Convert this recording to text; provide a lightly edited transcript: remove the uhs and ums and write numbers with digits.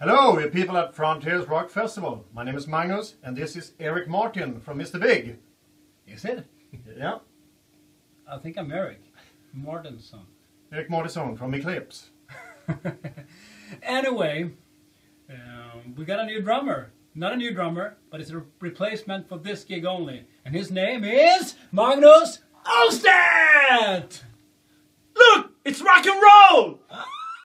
Hello, you people at Frontiers Rock Festival. My name is Magnus, and this is Eric Martin from Mr. Big. Is it? Yeah. I think I'm Eric Martinson. Eric Martinson from Eclipse. Anyway, we got a new drummer. Not a new drummer, but it's a replacement for this gig only. And his name is Magnus Olstedt! Look! It's rock and roll!